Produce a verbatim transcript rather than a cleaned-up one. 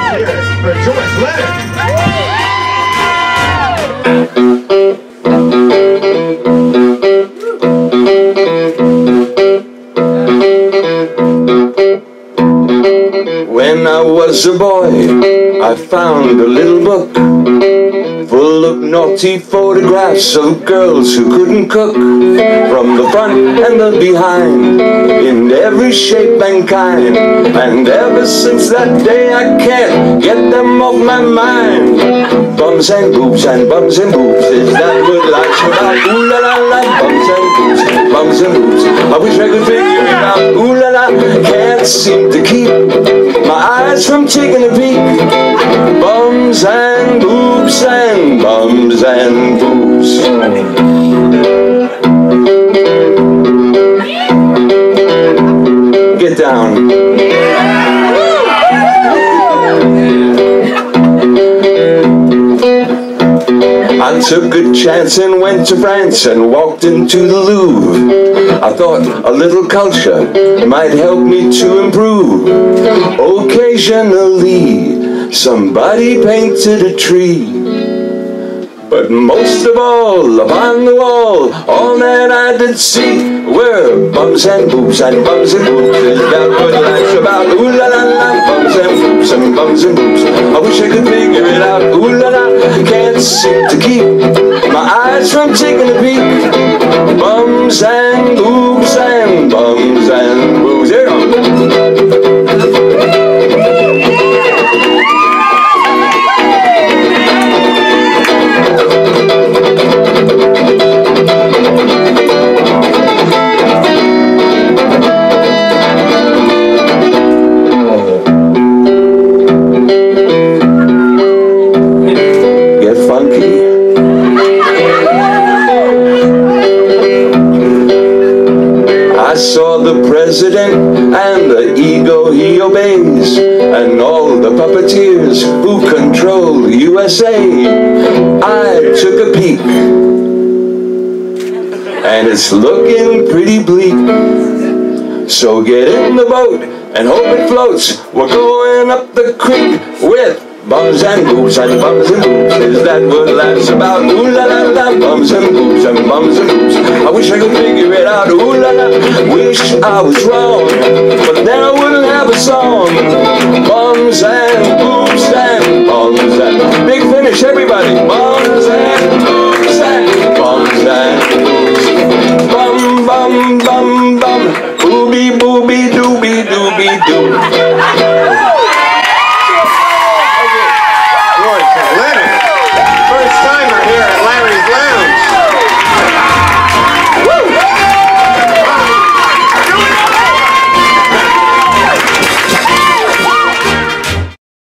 hear it for George Leonard. When I was a boy, I found a little book full of naughty photographs of girls who couldn't cook, from the front and the behind, in every shape and kind. And ever since that day I can't get them off my mind. Bums and boobs and bums and boobs, is that what life's about? Ooh la la la, bums and boobs, bums and boobs. I wish I could figure it out. Ooh la la, can't seem to keep my eyes from taking a peek. Bums and boobs and bums and boobs. Get down. I took a chance and went to France and walked into the Louvre. I thought a little culture might help me to improve. Occasionally somebody painted a tree, but most of all, upon the wall, all that I did see were bums and boobs and bums and boobs. Is that what life's about? Ooh la la la, bums and boobs and bums and boobs. I wish I could figure it out. Ooh la la, can't seem to keep my eyes from taking a peek. Bums and boobs and bums and boobs. Here we go. I saw the president and the ego he obeys, and all the puppeteers who control U S A. I took a peek, and it's looking pretty bleak. So get in the boat and hope it floats. We're going up the creek with bums and boobs and bums and boobs. Is that what life's about? Ooh la la la, bums and boobs and bums and boobs. I wish I could figure it out. Ooh la la, wish I was wrong, but then I wouldn't have a song. Bums and